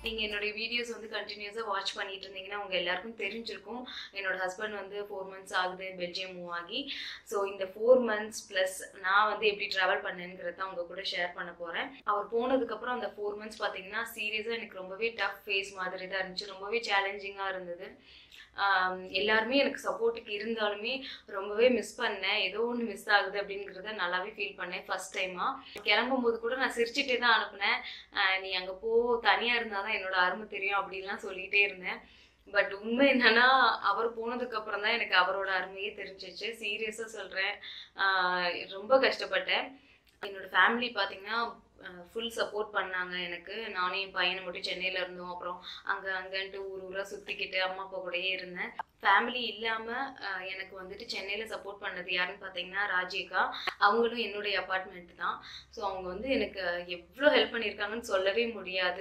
நீங்க என்னோட வீடியோஸ் வந்து கண்டினியூஸா வாட்ச் பண்ணிட்டு இருந்தீங்கன்னா உங்க எல்லாருக்கும் தெரிஞ்சிருக்கும் என்னோட ஹஸ்பண்ட் வந்து 4 months ஆகுது பெல்ஜியம் மூவ் ஆகி. ஸோ இந்த 4 months ப்ளஸ் நான் வந்து எப்படி ட்ராவல் பண்ணேங்கிறத அவங்க கூட ஷேர் பண்ண போறேன். அவர் போனதுக்கப்புறம் அந்த 4 months பார்த்தீங்கன்னா சீரியஸாக எனக்கு ரொம்பவே டஃப் ஃபேஸ் மாதிரி தான் இருந்துச்சு. ரொம்பவே சேலஞ்சிங்காக இருந்தது. எல்லாருமே எனக்கு சப்போர்ட்டுக்கு இருந்தாலுமே ரொம்பவே மிஸ் பண்ணேன். ஏதோ ஒன்று மிஸ் ஆகுது அப்படிங்கிறத நல்லாவே ஃபீல் பண்ணேன் ஃபர்ஸ்ட் டைமாக. கிளம்பும் போது கூட நான் சிரிச்சுட்டே தான் அனுப்புனேன். நீ அங்கே போ, தனியாக இருந்தால் தான் என்னோட அருமை தெரியும் அப்படின்லாம் சொல்லிகிட்டே இருந்தேன். பட் உண்மை என்னன்னா அவர் போனதுக்கு அப்புறம் தான் எனக்கு அவரோட அருமையே தெரிஞ்சிச்சு. சீரியஸாக சொல்கிறேன், ரொம்ப கஷ்டப்பட்டேன். என்னோட ஃபேமிலி பார்த்தீங்கன்னா ஃபுல் சப்போர்ட் பண்ணாங்க எனக்கு. நானும் என் பையனை மட்டும் சென்னையில் இருந்தோம். அப்புறம் அங்கன்ட்டு ஊராக சுற்றிக்கிட்டு அம்மா அப்பா கூடயே இருந்தேன். ஃபேமிலி இல்லாமல் எனக்கு வந்துட்டு சென்னையில் சப்போர்ட் பண்ணது யாருன்னு பார்த்தீங்கன்னா ராஜிகா. அவங்களும் என்னுடைய அப்பார்ட்மெண்ட் தான். ஸோ அவங்க வந்து எனக்கு எவ்வளோ ஹெல்ப் பண்ணியிருக்காங்கன்னு சொல்லவே முடியாது.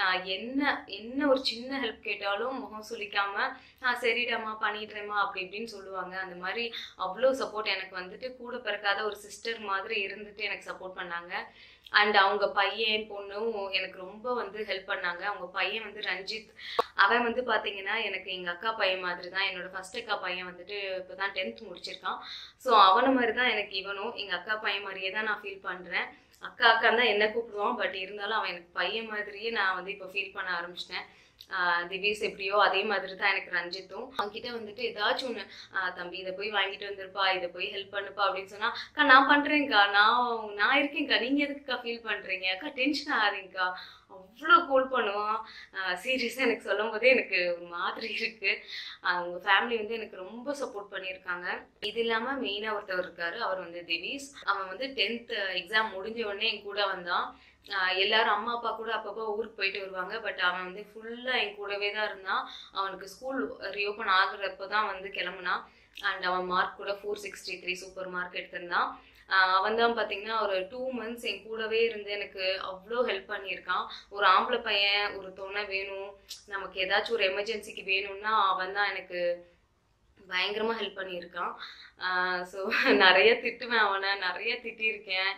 என்ன ஒரு சின்ன ஹெல்ப் கேட்டாலும் முகம் சுளிக்காமல் சரிடாமா பண்ணிடுறேம்மா அப்படி இப்படின்னு சொல்லுவாங்க. அந்த மாதிரி அவ்வளோ சப்போர்ட் எனக்கு வந்துட்டு கூட பிறக்காத ஒரு சிஸ்டர் மாதிரி இருந்துட்டு எனக்கு சப்போர்ட் பண்ணாங்க. அண்ட் அவங்க பையன் பொண்ணும் எனக்கு ரொம்ப வந்து ஹெல்ப் பண்ணாங்க. அவங்க பையன் வந்து ரஞ்சித், அவன் வந்து பார்த்தீங்கன்னா எனக்கு எங்கள் அக்கா பையன் மாதிரி தான். என்னோட ஃபர்ஸ்ட் அக்கா பையன் வந்துட்டு இப்போ தான் 10th முடிச்சிருக்கான். ஸோ அவனை மாதிரி தான் எனக்கு இவனும் எங்கள் அக்கா பையன் மாதிரியே தான் நான் ஃபீல் பண்ணுறேன். அக்கா தான் என்ன கூப்பிடுவான், பட் இருந்தாலும் அவன் எனக்கு பையன் மாதிரியே நான் வந்து இப்போ ஃபீல் பண்ண ஆரம்பிச்சிட்டேன். திவ்யஸ் எப்படியோ அதே மாதிரி தான் எனக்கு ரஞ்சித்தும். அவன்கிட்ட வந்துட்டு ஏதாச்சும் ஒன்று, தம்பி இதை போய் வாங்கிட்டு வந்துருப்பா, இதை போய் ஹெல்ப் பண்ணுப்பா அப்படின்னு சொன்னா, அக்கா நான் பண்றேன்க்கா, நான் இருக்கேன்க்கா, நீங்க எதுக்குக்கா ஃபீல் பண்றீங்க, அக்கா டென்ஷன் ஆகாதீங்கக்கா, அவ்வளோ கூல் பண்ணுவான். சீரியஸாக எனக்கு சொல்லும் போதே எனக்கு ஒரு மாதிரி இருக்கு. அவங்க ஃபேமிலி வந்து எனக்கு ரொம்ப சப்போர்ட் பண்ணியிருக்காங்க. இது இல்லாமல் மெயினாக ஒருத்தவர் இருக்காரு, அவர் வந்து திவ்யஸ். அவன் வந்து 10th எக்ஸாம் முடிஞ்ச உடனே என் கூட வந்தான். எல்லாரும் அம்மா அப்பா கூட அப்பப்போ ஊருக்கு போயிட்டு வருவாங்க. பட் அவன் வந்து ஃபுல்லாக என் கூடவே தான் இருந்தான். அவனுக்கு ஸ்கூல் ரீஓப்பன் ஆகுறப்போ தான் வந்து கிளம்புனான். அண்ட் அவன் மார்க் கூட 463 சூப்பர் மார்க் எடுத்திருந்தான். அவன் தான் பார்த்தீங்கன்னா ஒரு 2 months என் கூடவே இருந்து எனக்கு அவ்வளோ ஹெல்ப் பண்ணியிருக்கான். ஒரு ஆம்பளை பையன் ஒரு துணை வேணும், நமக்கு ஏதாச்சும் ஒரு எமர்ஜென்சிக்கு வேணும்னா அவன் தான் எனக்கு பயங்கரமாக ஹெல்ப் பண்ணியிருக்கான். ஸோ நிறைய திட்டுவேன், அவனை நிறைய திட்டியிருக்கேன்.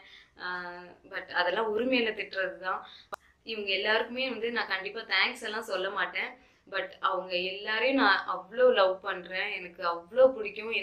பட் அதெல்லாம் உரிமையில திட்டுறது தான். இவங்க எல்லாருக்குமே வந்து நான் கண்டிப்பாக தேங்க்ஸ் எல்லாம் சொல்ல மாட்டேன். பட் அவங்க எல்லாரையும் நான் அவ்வளோ லவ் பண்ணுறேன். எனக்கு அவ்வளோ பிடிக்கும்.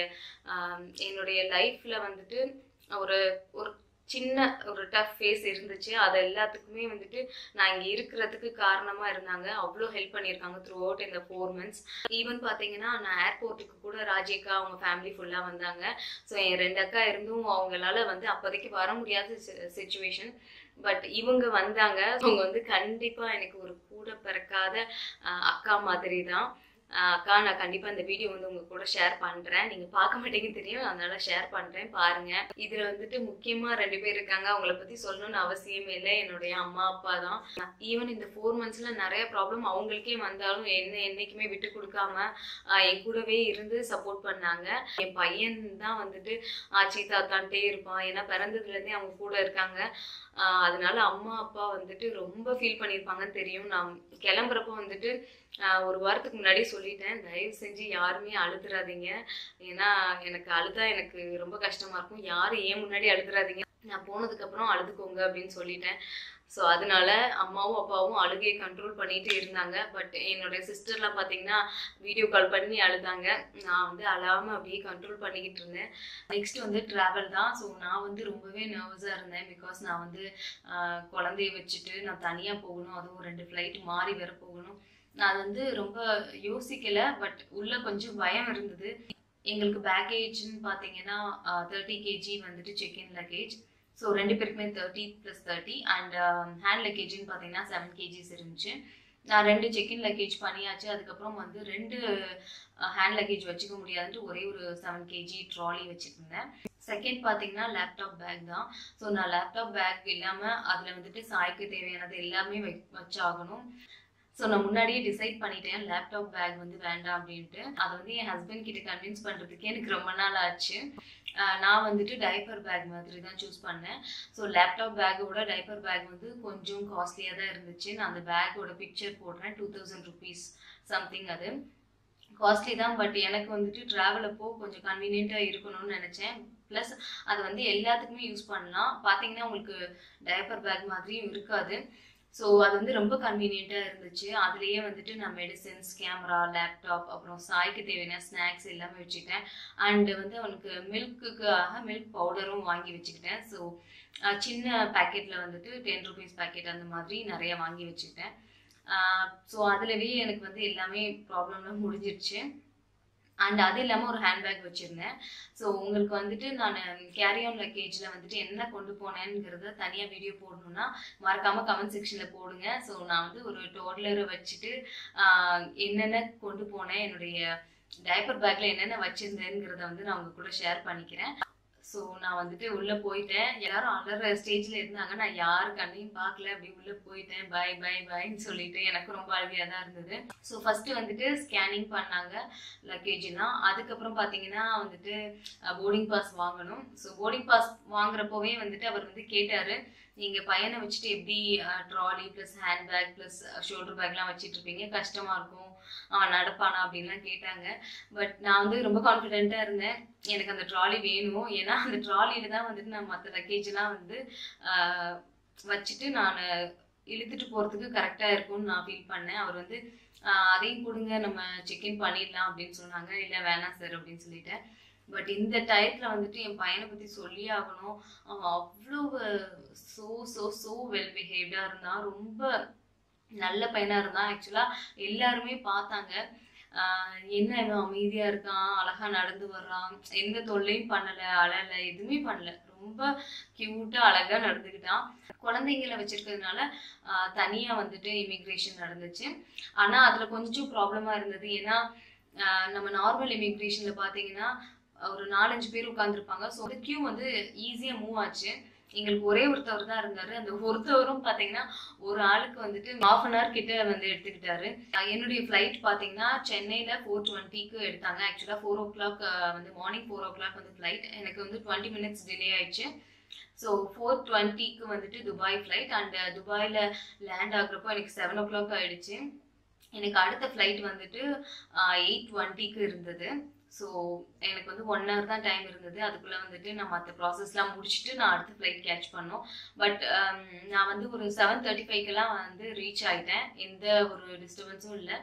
என்னுடைய லைஃப்பில் வந்துட்டு ஒரு ஒரு சின்ன ஒரு டஃப் ஃபேஸ் இருந்துச்சு. அது எல்லாத்துக்குமே வந்துட்டு நான் இங்கே இருக்கிறதுக்கு காரணமாக இருந்தாங்க. அவ்வளோ ஹெல்ப் பண்ணியிருக்காங்க த்ரூ அவுட் இந்த 4 months. ஈவன் பார்த்தீங்கன்னா நான் ஏர்போர்ட்டுக்கு கூட ராஜிகா அவங்க ஃபேமிலி ஃபுல்லாக வந்தாங்க. ஸோ என் 2 அக்கா இருந்தும் அவங்களால வந்து அப்போதைக்கு வர முடியாத சிச்சுவேஷன். பட் இவங்க வந்தாங்க. அவங்க வந்து கண்டிப்பாக எனக்கு ஒரு கூட பிறக்காத அக்கா மாதிரி தான். அக்கா நான் கண்டிப்பாக இந்த வீடியோ வந்து உங்க கூட ஷேர் பண்ணுறேன். நீங்கள் பார்க்க மாட்டேங்குன்னு தெரியும், அதனால ஷேர் பண்ணுறேன், பாருங்கள். இதில் வந்துட்டு முக்கியமாக 2 பேர் இருக்காங்க. அவங்கள பற்றி சொல்லணும்னு அவசியமே இல்லை. என்னுடைய அம்மா அப்பா தான். ஈவன் இந்த 4 monthsல நிறைய ப்ராப்ளம் அவங்களுக்கே வந்தாலும் என்னைக்குமே விட்டு கொடுக்காம என் கூடவே இருந்து சப்போர்ட் பண்ணாங்க. என் பையன் தான் வந்துட்டு ஆச்சி தாத்தான்ட்டே இருப்பான். ஏன்னா பிறந்ததுலேருந்தே அவங்க கூட இருக்காங்க. அதனால அம்மா அப்பா வந்துட்டு ரொம்ப ஃபீல் பண்ணியிருப்பாங்கன்னு தெரியும். நான் கிளம்புறப்போ வந்துட்டு ஒரு வாரத்துக்கு முன்னாடி சொல்லிட்டேன், தயவு செஞ்சு யாருமே அழுதுறாதீங்க. ஏன்னா எனக்கு அழுதா எனக்கு ரொம்ப கஷ்டமா இருக்கும். யாரும் ஏன் முன்னாடி அழுதுறாதீங்க, நான் போனதுக்கப்புறம் அழுதுக்கோங்க அப்படின்னு சொல்லிட்டேன். ஸோ அதனால அம்மாவும் அப்பாவும் அழுகையை கண்ட்ரோல் பண்ணிட்டு இருந்தாங்க. பட் என்னுடைய சிஸ்டர்லாம் பார்த்தீங்கன்னா வீடியோ கால் பண்ணி அழுதாங்க. நான் வந்து அழாமல் அப்படியே கண்ட்ரோல் பண்ணிக்கிட்டு இருந்தேன். நெக்ஸ்ட் வந்து ட்ராவல் தான். ஸோ நான் வந்து ரொம்பவே நர்வஸாக இருந்தேன். பிகாஸ் நான் வந்து குழந்தைய வச்சுட்டு நான் தனியாக போகணும், அதுவும் 2 ஃப்ளைட் மாறி வேற போகணும். நான் வந்து ரொம்ப யோசிக்கல. பட் உள்ள கொஞ்சம் பயம் இருந்தது. எங்களுக்கு பேக்கேஜ்னு பார்த்தீங்கன்னா 30 kg வந்துட்டு செக்இன் லக்கேஜ். ஸோ 2 பேருக்குமே 30 + 30 அண்ட் ஹேண்ட் லக்கேஜ்னு பார்த்தீங்கன்னா 7 kgs இருந்துச்சு. நான் 2 செக்இன் லக்கேஜ் பண்ணியாச்சு. அதுக்கப்புறம் வந்து 2 ஹேண்ட் லக்கேஜ் வச்சுக்க முடியாதுன்ட்டு ஒரே ஒரு 7 kg ட்ராலி வச்சுருந்தேன். செகண்ட் பார்த்தீங்கன்னா லேப்டாப் பேக் தான். ஸோ நான் லேப்டாப் பேக் இல்லாமல் அதில் வந்துட்டு சாய்க்கு தேவையானது எல்லாமே வச்சாகணும். ஸோ நான் முன்னாடியே டிசைட் பண்ணிட்டேன் லேப்டாப் பேக் வந்து வேண்டாம் அப்படின்ட்டு. அதை வந்து என் ஹஸ்பண்ட் கிட்ட கன்வின்ஸ் பண்ணுறதுக்கே எனக்கு ரொம்ப நாள் ஆச்சு. நான் வந்துட்டு டைப்பர் பேக் மாதிரி தான் சூஸ் பண்ணேன். ஸோ லேப்டாப் பேக்கோட டைப்பர் பேக் வந்து கொஞ்சம் காஸ்ட்லியாக தான் இருந்துச்சு. நான் அந்த பேக்கோட பிக்சர் போடுறேன். 2000 rupees சம்திங். அது காஸ்ட்லி தான். பட் எனக்கு வந்துட்டு ட்ராவல் அப்போ கொஞ்சம் கன்வீனியண்ட்டாக இருக்கணும்னு நினச்சேன். ப்ளஸ் அது வந்து எல்லாத்துக்குமே யூஸ் பண்ணலாம். பார்த்தீங்கன்னா உங்களுக்கு டைப்பர் பேக் மாதிரியும் இருக்காது. ஸோ அது வந்து ரொம்ப கன்வீனியண்ட்டாக இருந்துச்சு. அதுலேயே வந்துட்டு நான் மெடிசின்ஸ், கேமரா, லேப்டாப், அப்புறம் சாய்க்கு தேவையான ஸ்நாக்ஸ் எல்லாமே வச்சுக்கிட்டேன். அண்டு வந்து அவனுக்கு மில்க்குக்காக மில்க் பவுடரும் வாங்கி வச்சுக்கிட்டேன். ஸோ சின்ன பேக்கெட்டில் வந்துட்டு 10 ருபீஸ் பேக்கெட் அந்த மாதிரி நிறைய வாங்கி வச்சுக்கிட்டேன். ஸோ அதுலவே எனக்கு வந்து எல்லாமே ப்ராப்ளம்லாம் முடிஞ்சிருச்சு. அண்ட் அது இல்லாமல் ஒரு ஹேண்ட்பேக் வச்சுருந்தேன். ஸோ உங்களுக்கு வந்துட்டு நான் கேரி ஆன் லக்கேஜில் வந்துட்டு என்ன கொண்டு போனேங்கிறத தனியாக வீடியோ போடணுன்னா மறக்காமல் கமெண்ட் செக்ஷனில் போடுங்க. ஸோ நான் வந்து ஒரு டோட்லரை வச்சுட்டு என்னென்ன கொண்டு போனேன், என்னுடைய டைப்பர் பேக்கில் என்னென்ன வச்சுருந்தேங்கிறத வந்து நான் உங்க கூட ஷேர் பண்ணிக்கிறேன். ஸோ நான் வந்துட்டு உள்ளே போயிட்டேன். எல்லாரும் அலற ஸ்டேஜில் இருந்தாங்க. நான் யாரு கண்ணையும் பார்க்கல. அப்படி உள்ளே போயிட்டேன். பை பை பைன்னு சொல்லிட்டு எனக்கு ரொம்ப அழுகையாக தான் இருந்தது. ஸோ ஃபஸ்ட்டு வந்துட்டு ஸ்கேனிங் பண்ணாங்க லக்கேஜெல்லாம். அதுக்கப்புறம் பார்த்தீங்கன்னா வந்துட்டு போர்டிங் பாஸ் வாங்கணும். ஸோ போர்டிங் பாஸ் வாங்குறப்போவே வந்துட்டு அவர் வந்து கேட்டார், நீங்கள் பையனை வச்சுட்டு எப்படி trolley plus handbag plus shoulder பேக்லாம் வச்சுட்டு இருப்பீங்க, கஷ்டமாக இருக்கும், அவன் நடப்பானா அப்படின்லாம் கேட்டாங்க. பட் நான் வந்து ரொம்ப கான்ஃபிடென்ட்டாக இருந்தேன். எனக்கு அந்த ட்ராலி வேணும். ஏன்னா அந்த ட்ராலியில தான் வந்துட்டு நான் மற்ற லக்கேஜெலாம் வந்து வச்சுட்டு நான் இழுத்துட்டு போகிறதுக்கு கரெக்டாக இருக்கும்னு நான் ஃபீல் பண்ணேன். அவர் வந்து அதையும் கொடுங்க, நம்ம செக்இன் பண்ணிடலாம் அப்படின்னு சொன்னாங்க. இல்லை வேணாம் சார் அப்படின்னு சொல்லிட்டேன். பட் இந்த டயத்தில் வந்துட்டு என் பையனை பற்றி சொல்லியே ஆகணும். அவன் அவ்வளோ ஸோ வெல் பிஹேவ்டாக இருந்தான். ரொம்ப நல்ல பையனாக இருந்தான். ஆக்சுவலாக எல்லாருமே பார்த்தாங்க, என்ன இவன் அமைதியாக இருக்கான், அழகாக நடந்து வர்றான், எந்த தொல்லையும் பண்ணலை, அழலை, எதுவுமே பண்ணல, ரொம்ப க்யூட்டாக அழகாக நடந்துக்கிட்டான். குழந்தைங்களை வச்சிருக்கிறதுனால தனியாக வந்துட்டு இமிக்ரேஷன் நடந்துச்சு. ஆனால் அதில் கொஞ்சம் ப்ராப்ளமாக இருந்தது. ஏன்னா நம்ம நார்மல் இமிக்ரேஷனில் பார்த்தீங்கன்னா ஒரு 4-5 பேர் உட்காந்துருப்பாங்க. ஸோ அந்த க்யூ வந்து ஈஸியாக மூவ் ஆச்சு. எங்களுக்கு ஒரே ஒருத்தவர் தான் இருந்தாரு. அந்த ஒருத்தவரும் பாத்தீங்கன்னா ஒரு ஆளுக்கு வந்துட்டு 1/2 hour கிட்ட வந்து எடுத்துக்கிட்டாரு. என்னுடைய ஃபிளைட் பாத்தீங்கன்னா சென்னையில 4:20க்கு எடுத்தாங்க. ஆக்சுவலா 4 o'clock வந்து மார்னிங் 4 o'clock வந்து ஃபிளைட். எனக்கு வந்து 20 minutes டிலே ஆயிடுச்சு. ஸோ 4:20க்கு வந்துட்டு துபாய் ஃபிளைட். அண்ட் துபாயில் லேண்ட் ஆகுறப்போ எனக்கு 7 o'clock ஆயிடுச்சு. எனக்கு அடுத்த ஃபிளைட் வந்துட்டு 8:20க்கு இருந்தது. ஸோ எனக்கு வந்து 1 hour தான் டைம் இருந்தது. அதுக்குள்ளே வந்துட்டு நான் மற்ற ப்ராசஸ்லாம் முடிச்சுட்டு நான் அடுத்த ஃப்ளைட் கேட்ச் பண்ணோம். பட் நான் வந்து ஒரு 7:35க்கெல்லாம் வந்து ரீச் ஆகிட்டேன். எந்த ஒரு டிஸ்டர்பன்ஸும் இல்லை.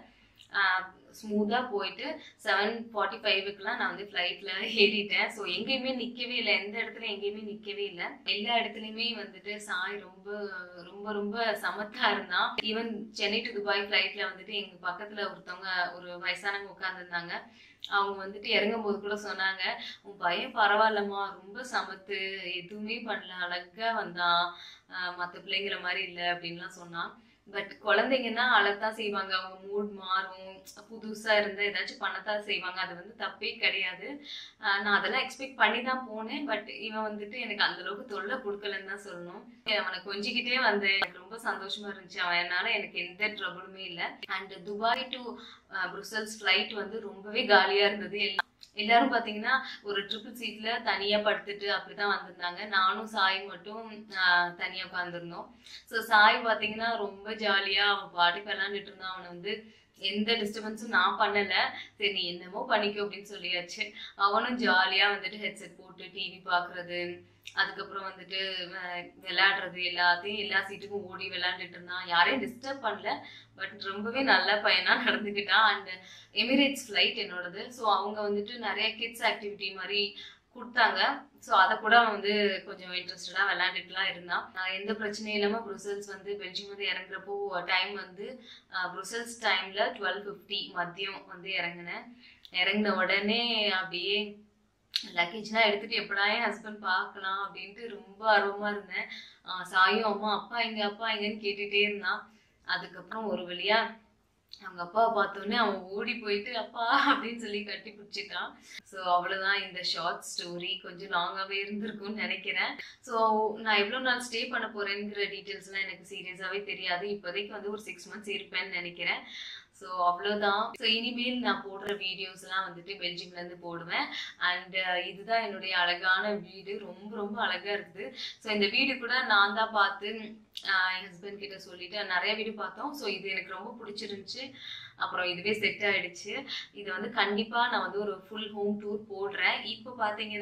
ஸ்மூத்தாக போயிட்டு 7:45க்குலாம் நான் வந்து ஃப்ளைட்டில் ஏறிட்டேன். ஸோ எங்கேயுமே நிற்கவே இல்லை. எந்த இடத்துல எங்கேயுமே நிற்கவே இல்லை. எல்லா இடத்துலையுமே வந்துட்டு சாய் ரொம்ப ரொம்ப ரொம்ப சமத்தா இருந்தான். ஈவன் சென்னை டு துபாய் ஃப்ளைட்டில் வந்துட்டு எங்கள் பக்கத்தில் ஒருத்தவங்க ஒரு வயசானவங்க உட்காந்துருந்தாங்க. அவங்க வந்துட்டு இறங்கும் போது கூட சொன்னாங்க, உன் பையன் பரவாயில்லம்மா, ரொம்ப சமத்து, எதுவுமே பண்ணல, அழகா வந்தான், மற்ற பிள்ளைங்கிற மாதிரி இல்லை அப்படின்லாம் சொன்னான். பட் குழந்தைங்கன்னா அழத்தான் செய்வாங்க. அவங்க மூட் மாறும், புதுசா இருந்தா ஏதாச்சும் பண்ணத்தான் செய்வாங்க. அது வந்து தப்பே கிடையாது. நான் அதெல்லாம் எக்ஸ்பெக்ட் பண்ணி தான் போனேன். பட் இவன் வந்துட்டு எனக்கு அந்த அளவுக்கு தொல்லை கொடுக்கலன்னு தான் சொல்லணும். அவனை கொஞ்சிக்கிட்டே வந்தேன். எனக்கு ரொம்ப சந்தோஷமா இருந்துச்சு. அவனால எனக்கு எந்த ட்ரபிளுமே இல்லை. And Dubai to Brussels flight வந்து ரொம்பவே காலியா இருந்தது. எல்லாரும் பாத்தீங்கன்னா ஒரு ட்ரிபிள் சீட்ல தனியா படுத்துட்டு அப்படிதான் வந்திருந்தாங்க. நானும் சாய் மட்டும் தனியா உட்காந்துருந்தோம். ஸோ சாய் பாத்தீங்கன்னா ரொம்ப ஜாலியா அவன் பாட்டுக்கு விளாண்டுட்டு இருந்தான். அவனை வந்து எந்த டிஸ்டர்பன்ஸும் நான் பண்ணல. சரி நீ என்னமோ பண்ணிக்கோ அப்படின்னு சொல்லியாச்சு. அவனும் ஜாலியா வந்துட்டு ஹெட்செட் போட்டு டிவி பாக்குறது, அதுக்கப்புறம் வந்துட்டு விளையாடுறது, எல்லாத்தையும் எல்லா சீட்டுக்கும் ஓடி விளையாண்டுட்டு இருந்தான். யாரையும் டிஸ்டர்ப் பண்ணல. பட் ரொம்பவே நல்ல பையனா நடந்துக்கிட்டான். அண்ட் எமிரேட்ஸ் ஃப்ளைட் என்னோடது. ஸோ அவங்க வந்துட்டு நிறைய கிட்ஸ் ஆக்டிவிட்டி மாதிரி கொடுத்தாங்க. ஸோ அதை கூட அவன் வந்து கொஞ்சம் இன்ட்ரெஸ்டடாக விளையாண்டுட்டுலாம் இருந்தான். எந்த பிரச்சனையும் இல்லாமல் புருசல்ஸ் வந்து பெல்ஜியம் வந்து இறங்குறப்போ டைம் வந்து புருசல்ஸ் டைமில் 12:50 மதியம் வந்து இறங்கினேன். இறங்கின உடனே அப்படியே லக்கேஜ்லாம் எடுத்துட்டு எப்படா என் ஹஸ்பண்ட் பார்க்கலாம் அப்படின்ட்டு ரொம்ப ஆர்வமா இருந்தேன். சாயும் அம்மா அப்பா எங்கன்னு கேட்டுட்டே இருந்தான். அதுக்கப்புறம் ஒரு வழியா அவங்க அப்பாவை பார்த்தோன்னே அவன் ஓடி போயிட்டு அப்பா அப்படின்னு சொல்லி கட்டி பிடிச்சிட்டான். ஸோ அவ்வளோதான் இந்த ஷார்ட் ஸ்டோரி. கொஞ்சம் லாங்காகவே இருந்திருக்கும்னு நினைக்கிறேன். ஸோ நான் எவ்வளோ நாள் ஸ்டே பண்ண போறேங்கிற டீட்டெயில்ஸ்லாம் எனக்கு சீரியஸாகவே தெரியாது. இப்போதைக்கு வந்து ஒரு 6 months இருப்பேன்னு நினைக்கிறேன். ஸோ அவ்வளோதான். ஸோ இனிமேல் நான் போடுற வீடியோஸ்லாம் வந்துட்டு பெல்ஜியம்லேருந்து போடுவேன். அண்ட் இதுதான் என்னுடைய அழகான வீடு. ரொம்ப ரொம்ப அழகாக இருக்குது. ஸோ இந்த வீடு கூட நான் தான் பார்த்து என் ஹஸ்பண்ட் கிட்ட சொல்லிட்டு நிறைய வீடியோ பார்த்தோம். ஸோ இது எனக்கு ரொம்ப பிடிச்சிருந்துச்சு. அப்புறம் இதுவே செட் ஆயிடுச்சு. இது வந்து கண்டிப்பாக நான் வந்து ஒரு ஃபுல் ஹோம் டூர் போடுறேன். இப்போ பார்த்தீங்கன்னா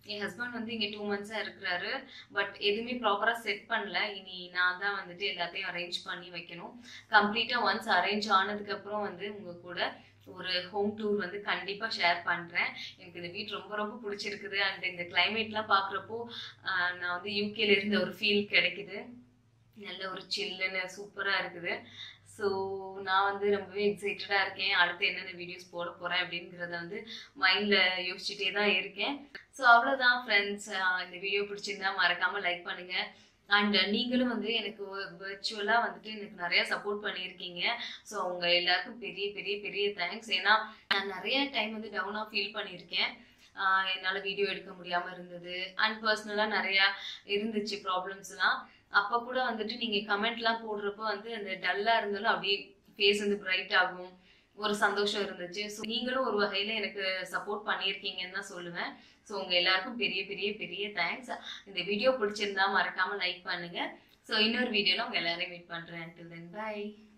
என் ஹஸ்பண்ட் வந்து இங்கே 2 மந்த்ஸாக இருக்கிறாரு. பட் எதுவுமே ப்ராப்பராக செட் பண்ணல. இனி நான் தான் வந்துட்டு எல்லாத்தையும் அரேஞ்ச் பண்ணி வைக்கணும். கம்ப்ளீட்டாக ஒன்ஸ் அரேஞ்ச் ஆனதுக்கப்புறம் வந்து உங்கள் கூட ஒரு ஹோம் டூர் வந்து கண்டிப்பாக ஷேர் பண்ணுறேன். எனக்கு இந்த வீடு ரொம்ப ரொம்ப பிடிச்சிருக்குது. அண்ட் இந்த கிளைமேட்லாம் பார்க்குறப்போ நான் வந்து யூகேல இருந்த ஒரு ஃபீல் கிடைக்குது. நல்ல ஒரு சில்லுன்னு சூப்பராக இருக்குது. ஸோ நான் வந்து ரொம்பவே எக்ஸைட்டடாக இருக்கேன். அடுத்து என்னென்ன வீடியோஸ் போட போகிறேன் அப்படிங்கிறத வந்து மைண்டில் யோசிச்சுட்டே தான் இருக்கேன். ஸோ அவ்வளோதான் ஃப்ரெண்ட்ஸ். இந்த வீடியோ பிடிச்சிருந்தா மறக்காமல் லைக் பண்ணுங்கள். அண்ட் நீங்களும் வந்து எனக்கு விர்ச்சுவலாக வந்துட்டு எனக்கு நிறையா சப்போர்ட் பண்ணியிருக்கீங்க. ஸோ அவங்க எல்லாருக்கும் பெரிய பெரிய பெரிய தேங்க்ஸ். ஏன்னா நான் நிறைய டைம் வந்து டவுனாக ஃபீல் பண்ணியிருக்கேன். என்னால் வீடியோ எடுக்க முடியாமல் இருந்தது. அண்ட் பர்சனலாக நிறையா இருந்துச்சு ப்ராப்ளம்ஸ்லாம். அப்போ கூட வந்துட்டு நீங்கள் கமெண்ட்லாம் போடுறப்போ வந்து அந்த டல்லாக இருந்தாலும் அப்படியே ஃபேஸ் வந்து பிரைட் ஆகும். ஒரு சந்தோஷம் இருந்துச்சு. ஸோ நீங்களும் ஒரு வகையில் எனக்கு சப்போர்ட் பண்ணியிருக்கீங்கன்னு தான் சொல்லுவேன். ஸோ உங்கள் எல்லாருக்கும் பெரிய பெரிய பெரிய தேங்க்ஸ். இந்த வீடியோ பிடிச்சிருந்தா மறக்காமல் லைக் பண்ணுங்கள். ஸோ இன்னொரு வீடியோவில் உங்கள் எல்லாரையும் மீட் பண்ணுறேன். until then bye.